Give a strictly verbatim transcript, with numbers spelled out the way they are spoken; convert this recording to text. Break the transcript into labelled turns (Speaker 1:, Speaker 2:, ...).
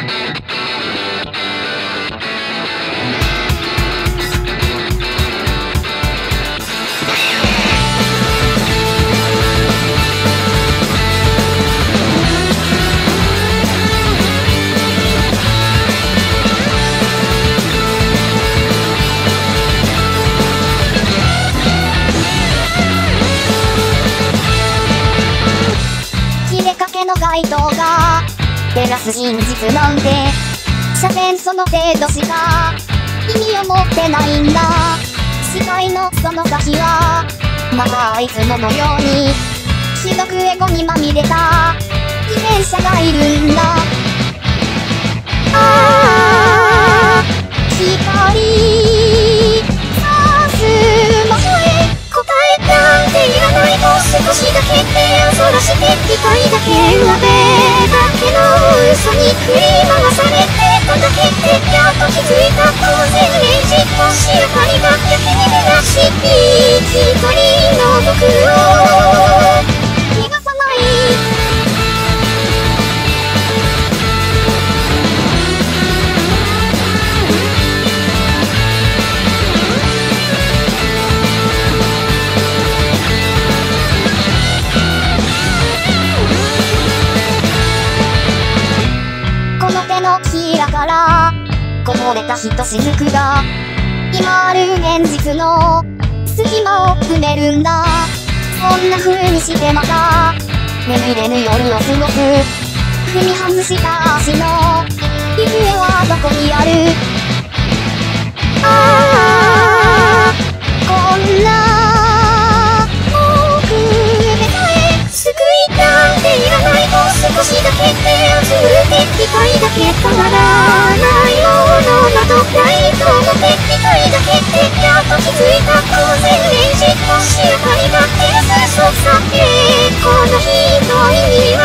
Speaker 1: の街灯が照らす真実なんて所詮その程度しか意味を持ってないんだ。視界のその先はまたいつものようにひどくエゴにまみれた偽善者がいるんだ。ああ光さす場所へ答えなんていらないと少しだけ手をそらして理解だけ上辺だけの嘘に振り回されてただけでやっと気づいた当然レジとし明かりがやけに照らし一人の僕を逃がさない。のひらからこぼれたひとしずくが今ある現実の隙間を埋めるんだ。そんな風にしてまた眠れぬ夜を過ごす。踏み外した足の行方はどこにある。ああこんな僕でさえ救いなんていらないと少しだけ手をつぶって理解だけ変わらないものなどないと思って理解だけでやっと気づいた当然レジとし明かりが照らすそうさえこの日の意味は